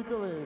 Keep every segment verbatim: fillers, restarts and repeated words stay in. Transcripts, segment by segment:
Vojkovič.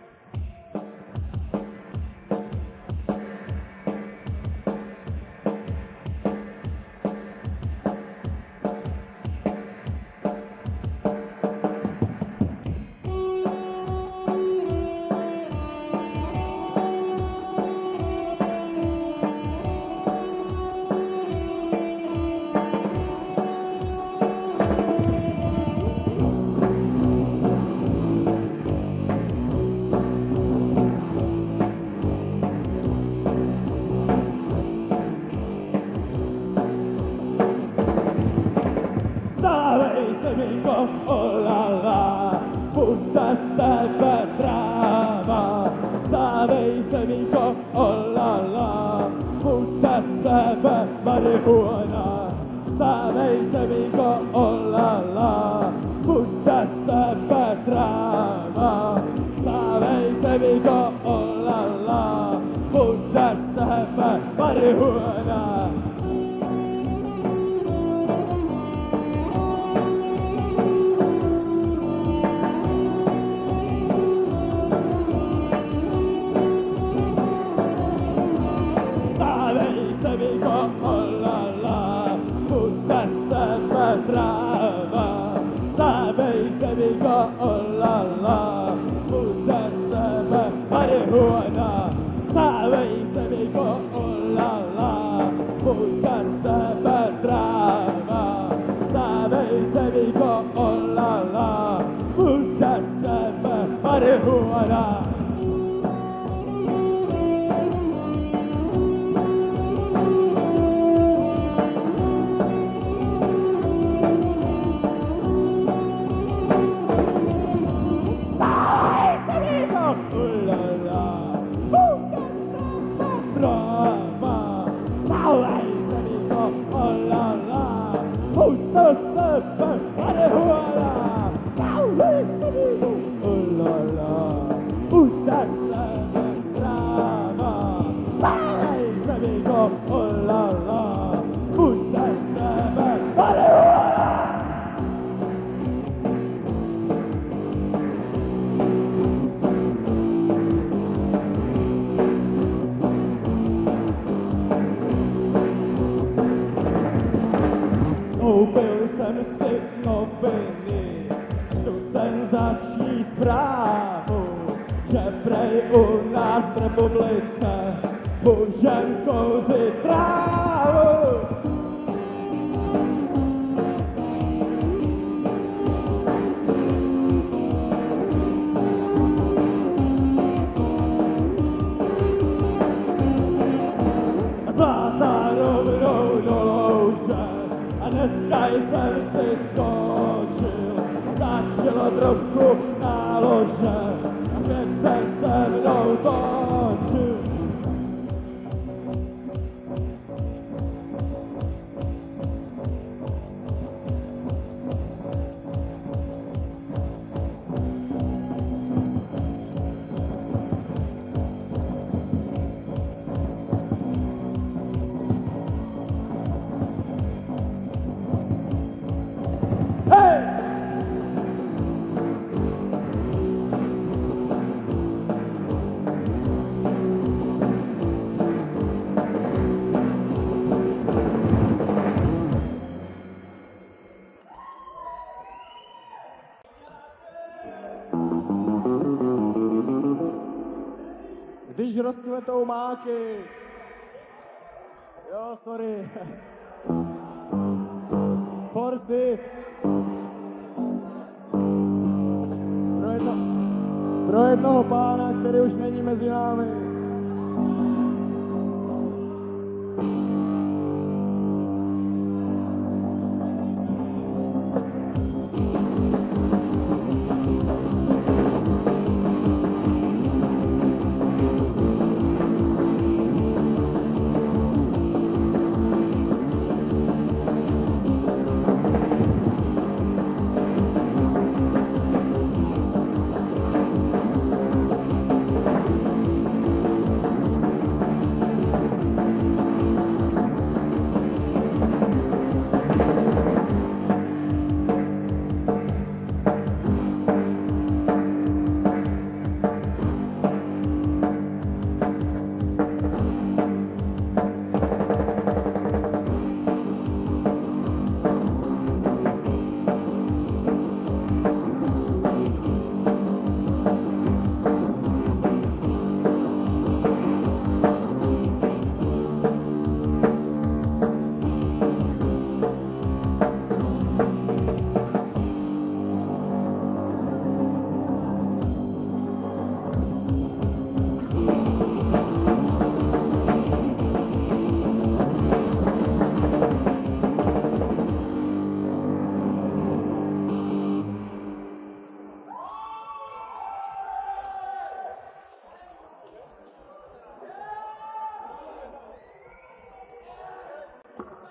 Když rozkvetou máky. Jo, sorry. Forsi. Pro, jedno, pro jednoho pána, který už není mezi námi.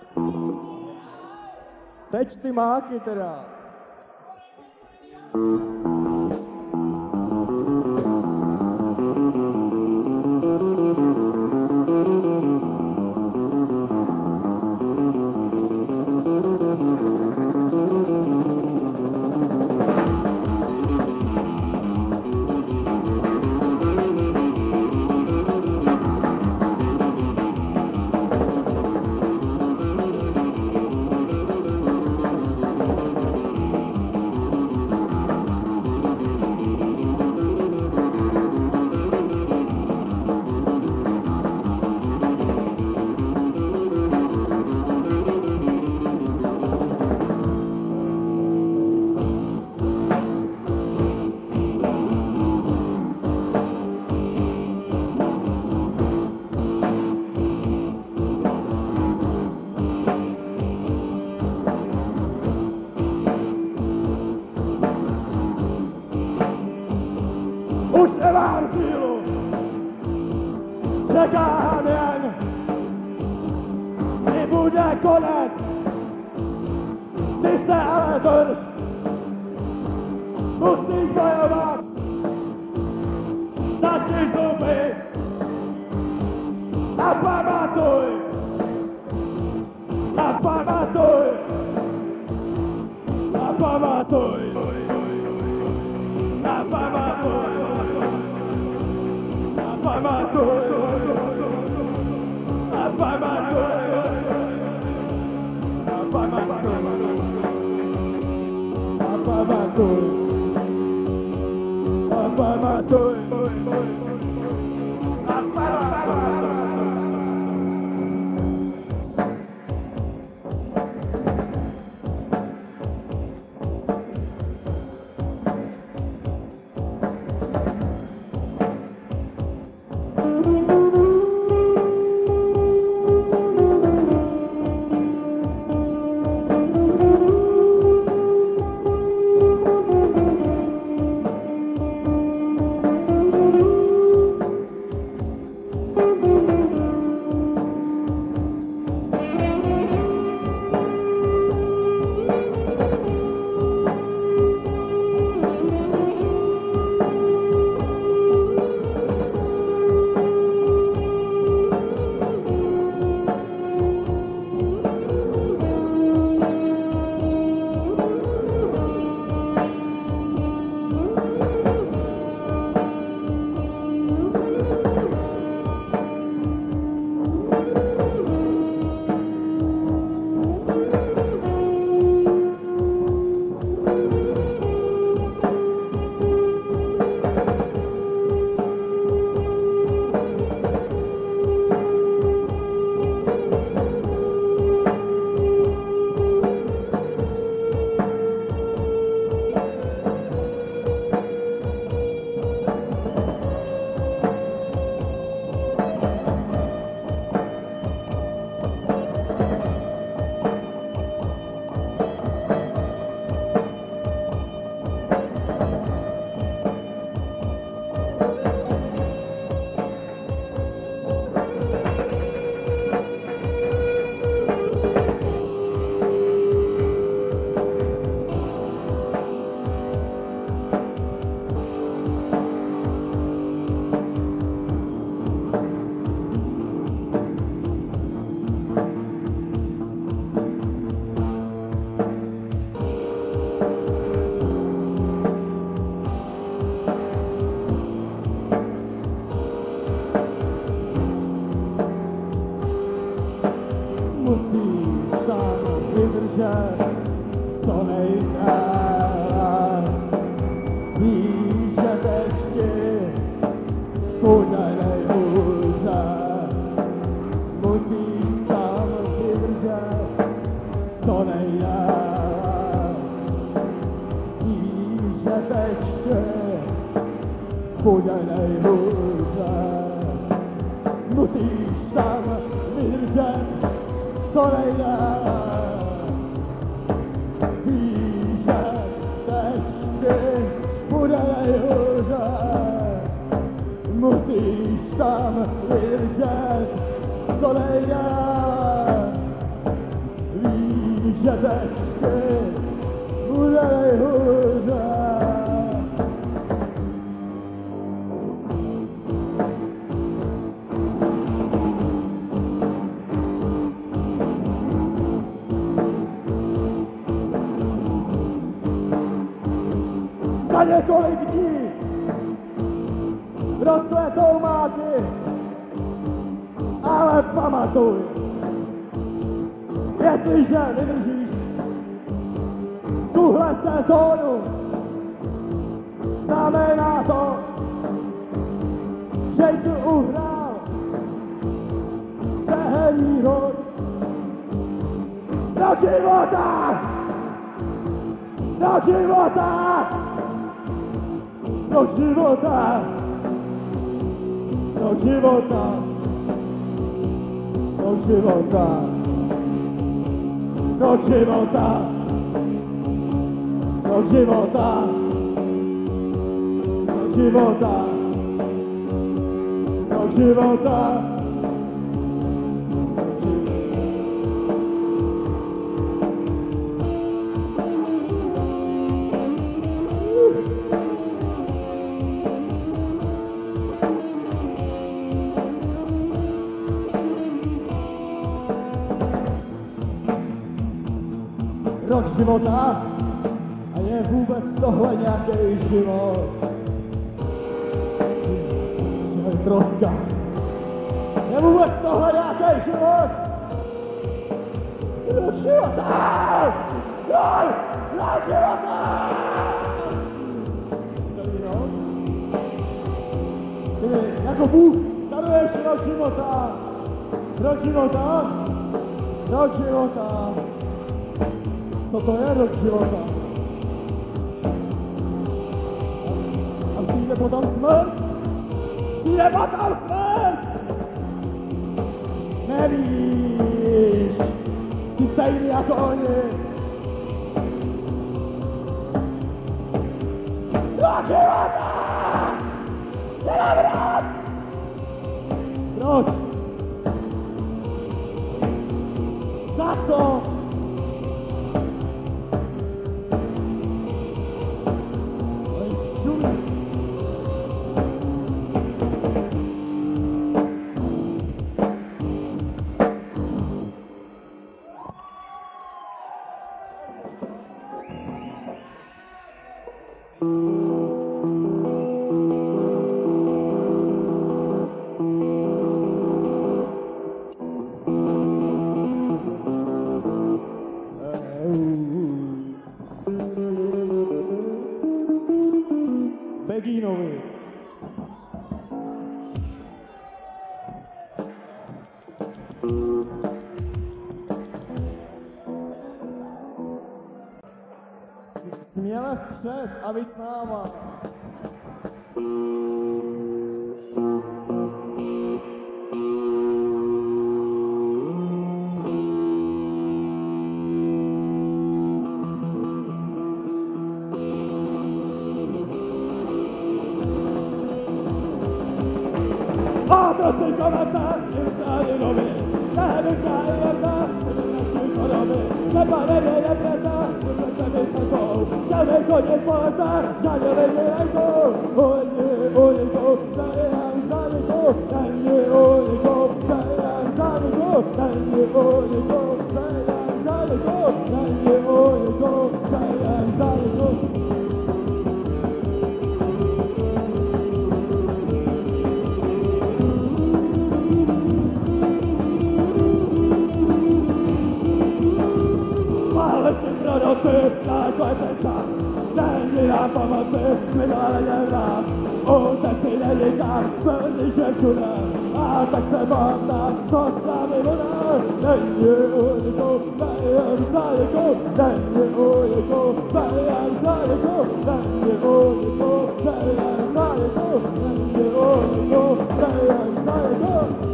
Teď ty máky teda. Už nemám sílu, čekám jen, kdy bude konec. Ty se ale drž, musíš bojovat, zatím zuby a pamatuj, a pamatuj, a pamatuj, a pamatuj. Pamatuj, a pamatuj, a pamatuj, a pamatuj, a pamatuj, a pamatuj. Co nejkrát, víš, že dešti bude nejhůře, musíš tam vydržet, co nejkrát, víš, že dešti bude nejhůře, musíš tam vydržet, co nejkrát. Musíš tam vydržet, co nejde, ještě bude nejhůře. Za několik dní rozkvetou máky, ale pamatuj, jestliže vydržíš tuhle sezónu, znamená to, že jsi uhrál přeherní hod do života, do života, do života, do života, do života, do života, do života, do života, do života. Rok života a je vůbec tohle nějaký život. To je troska. Je vůbec tohle nějaký život? Rok života! Rok! Rok života! Dobrý rok? Ty, jako Bůh daruješ rok života. Rok života? Rok života. Co to je rok života? A přijde potom smrt? Přijde potom smrt! Nevíš, jsi stejný jako oni. Rok života! Jenom rok! Proč? Za co? Begínovi. Směle vpřed a vy s náma. A to si komata, i nový, nevykáj vrta, naši choroby, neba nevěde preta, vrta vysokou, jdeme chodit po letách, žádně lidi nejsou, oni unikou, zajímám zánikou, není unikou, zajímám zánikou, není unikou, zajímám zánikou, není unikou, zajímám zánikou. Proroci, takhle ten čas, není nám pomoci, my dále nevrát, útek si neříkám, plný že všude, a tak se vám dá, co s námi bude, není unikou, zajem zánikou, není unikou, zajem zánikou, není unikou, zajem zánikou, není unikou, zajem zánikou.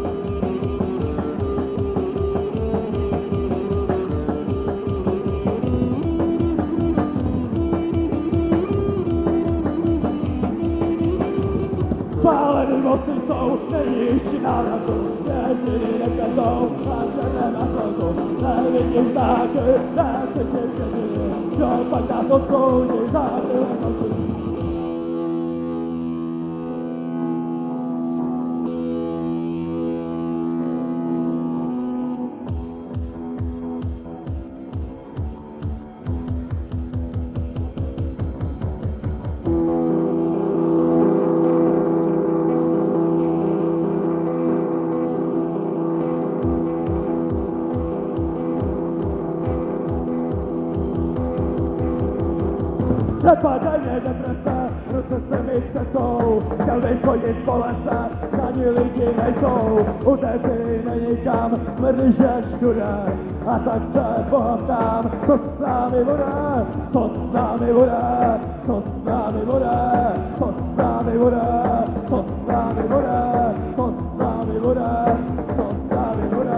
Spálený moci jsou, není ještě návratu, jediný nekazou, a černé na slunku, nevidí jejich znáky, na světě předěli, kdo pak nás odsoudí za tyhle noci. Nepadají deprese, ruce se mi třesou, chtěl bych chodit po lese, ani lidi nejsou, utéci není kam, smrdíš je všude, a tak se Boha ptám, co s námi bude, co s námi bude, co s námi bude, co s námi bude, co s námi bude, co s námi bude, co s námi bude.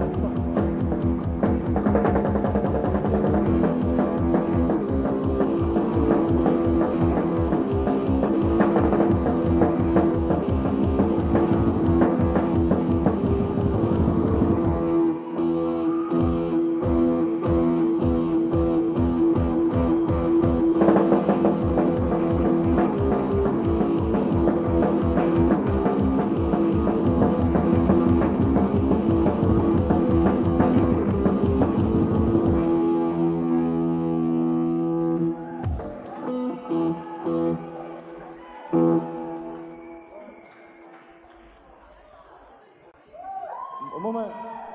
Moment.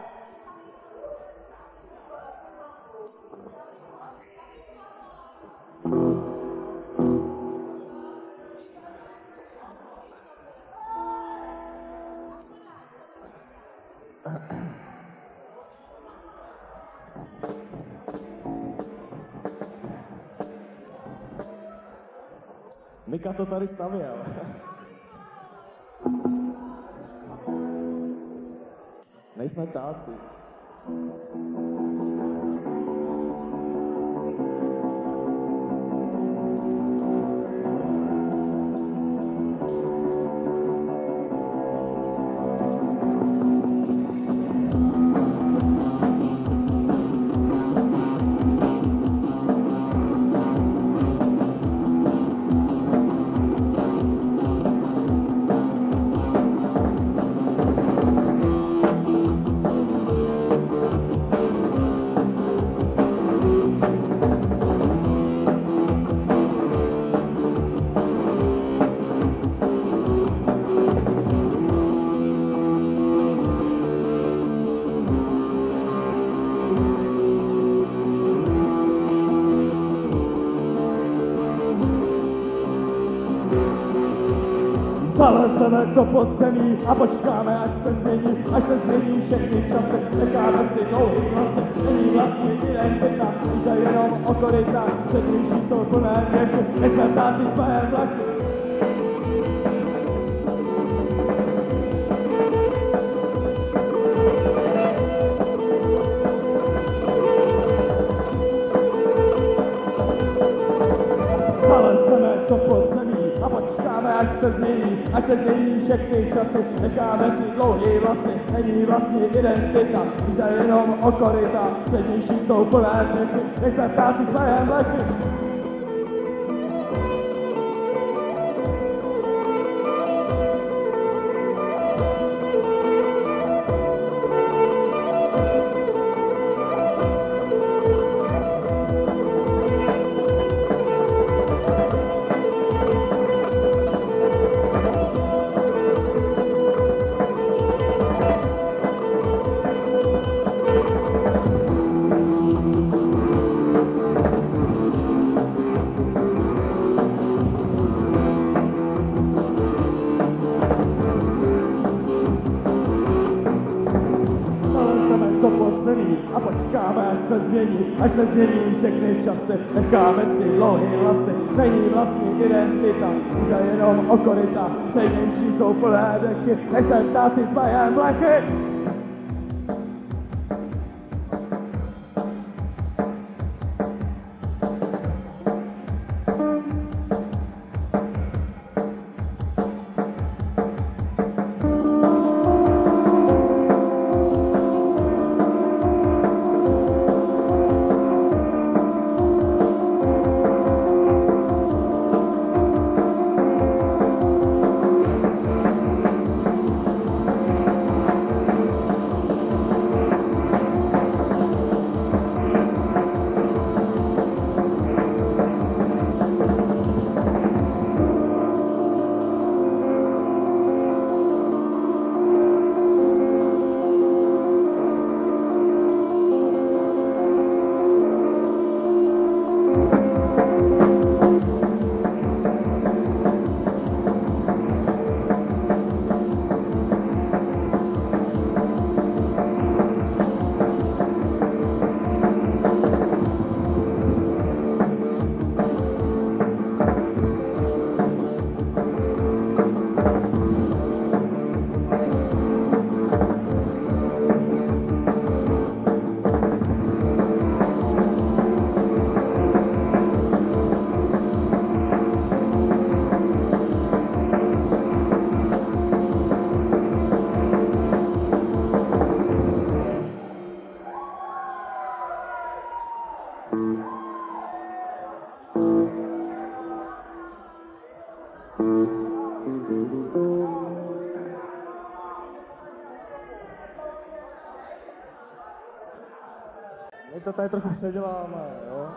Mika to tady stavěl. Nejsme ptáci. Zalezeme do podzemí a počkáme, až se změní, až se změní všechny časy. Necháme si dlouhý vlasy, není vlastní identita, jde jenom o koryta, přednější jsou plné věky, nechme ptáci své vlaky. Zalezeme do podzemí a počkáme, až se změní, až se změní všechny časy, necháme si dlouhý vlasy, není vlastní identita, jde jenom o koryta, přednější jsou plné věky, nechme ptáci své vlaky. A počkáme, až se změní, až se změní všechny časy, necháme si dlouhý vlasy, není vlastní identita, jde jenom o koryta, přednější jsou plné věky, nechce ptáci své vlaky. My to tady trochu předěláme, jo.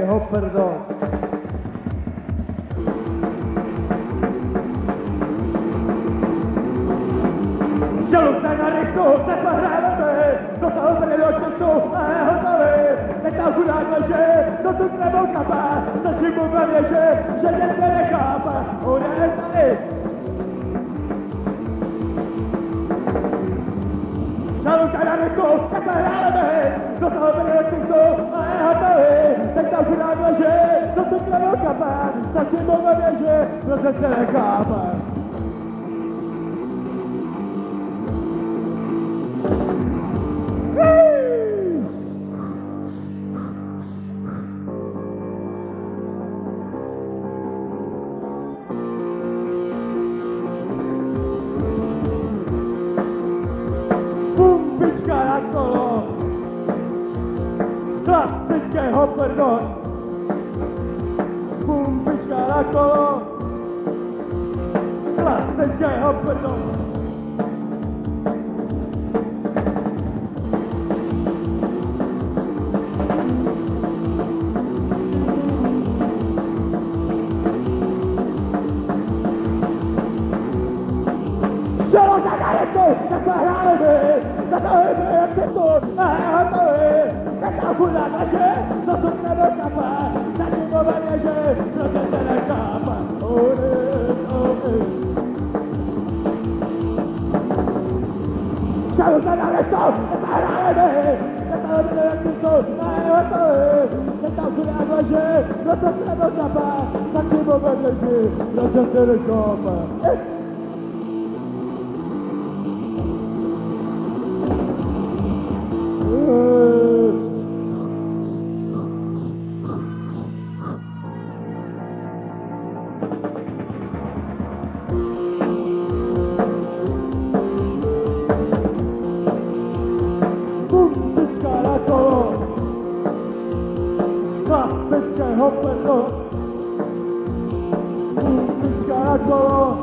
Hopperdo. Žaludné na rychtu, takhle hrajeme, do toho brýlo času a je hotový. Teď tam chudák leží, do tu nebou kapá, stačí mu ve věži, že nic nenechápe, on je tady. Žaludné na rychtu, takhle hrajeme, do toho brýlo času a je hotový. Teď tam chudák leží, do tu nebou kapá, stačí mu ve věži, že nic nenechápe. Klasický Hopperdo. Pumpička na kolo. Klasický Hopperdo. Čelo za karetu, takhle hráli, takhle jak se tu, a hotovi. Tak tam chudá naše, to tu nebo kapá, zatím to ve věži, protože se nechápe. Čelo za karetu, takhle hráli, takhle jak se tu, a hotovi. Tak tam chudá naše, to tu nebo kapá, zatím to ve věži, protože se nechápe. Klasický Hopperdo. Pumpička na kolo.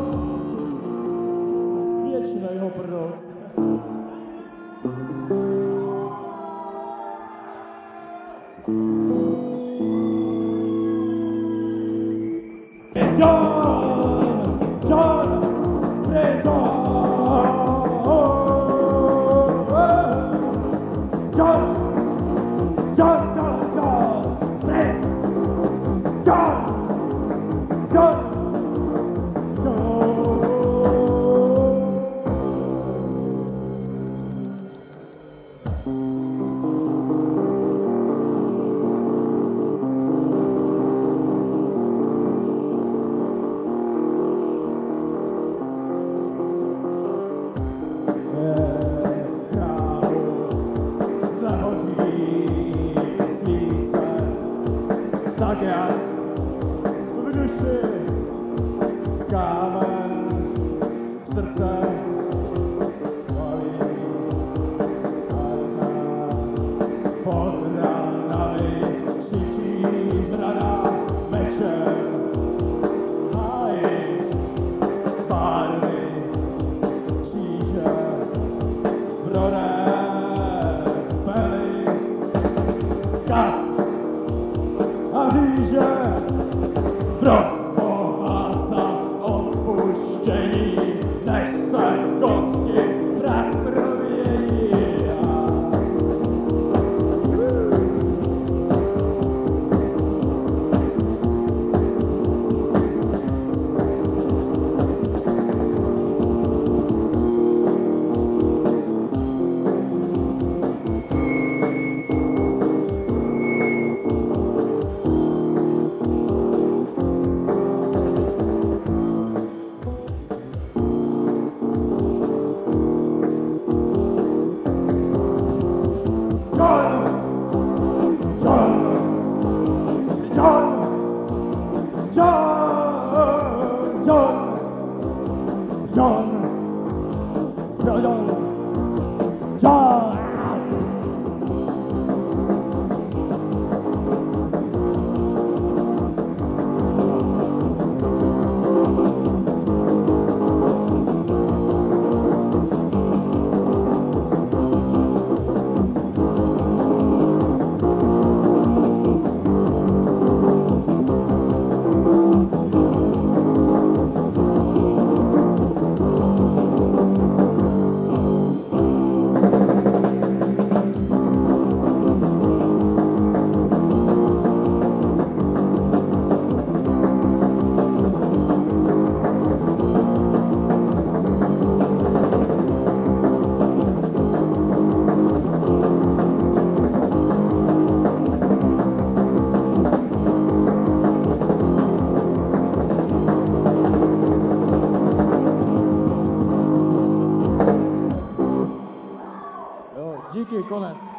Věčnej Hopperdo. John! John! John! John! John! Tak já v duši kámen srdce valí pod ranami křičí zrada večer hájí barvy kříže pro rebeli kat a říže pro bohatá odpuštění, než se kosti prach provějí. konec.